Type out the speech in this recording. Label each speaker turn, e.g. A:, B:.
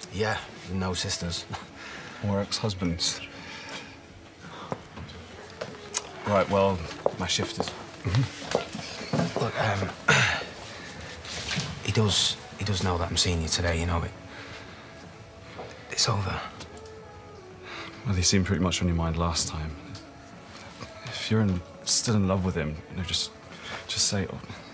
A: Yeah, no sisters.
B: Or ex-husbands. Right, well, my shift is...
A: Look, he does know that I'm seeing you today, you know it. It's over.
B: Well, he seemed pretty much on your mind last time. If you're still in love with him, you know, just say it.